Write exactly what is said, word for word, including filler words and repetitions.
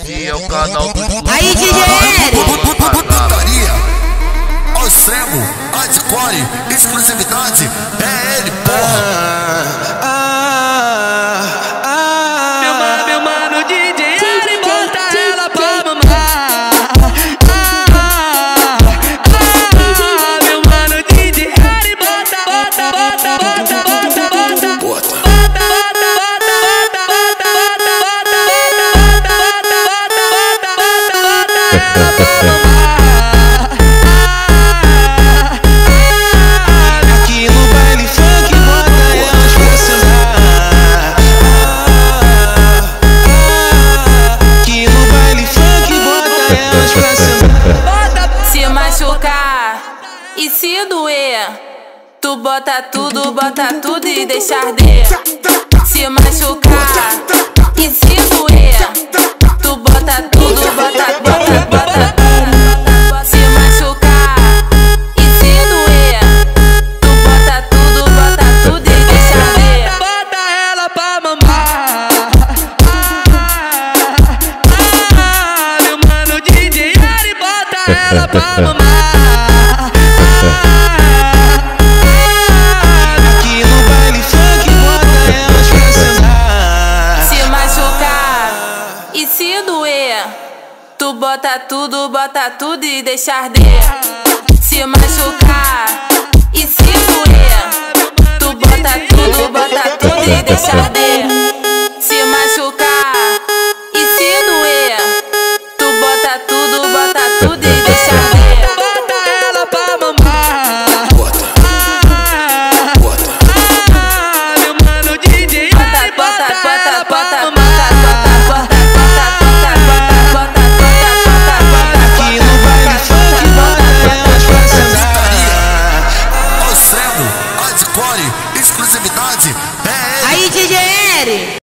Esse é o canal dos Aí, D J Putaria ao extremo, hardcore, exclusividade, é ele, porra. Meu mano, meu mano, D J, ele bota ela pra mamar. Meu mano, D J, ele bota, bota, bota, bota, bota, bota, bota. Aqui no baile funk bota elas pra sentar. Aqui no baile funk bota elas pra sentar. Se machucar e se doer, tu bota tudo, bota tudo e deixa arder. Se machucar e se doer, tu bota tudo, bota, bota, bota. Se machucar e se doer, tu bota tudo, bota tudo e deixa arder. Bota ela pra mamar. Meu mano, D J, ele bota ela pra mamar. Aqui no baile funk bota elas pra sentar. Se machucar e se doer, tu bota tudo, bota tudo e deixa arder. Se machucar e se doer, tu bota tudo, bota tudo e deixa arder. Se machucar e se doer, tu bota tudo, bota tudo e deixa arder. Bota ela pra mamar. Meu mano, D J, ele Bota, bota bota, ela bota, pra bota, mamar. bota, bota, bota, bota, bota, bota, bota, bota. Aqui no baile funk bota elas pra sentar. Ao extremo, hardcore, exclusividade, é ele. Aí, D J L.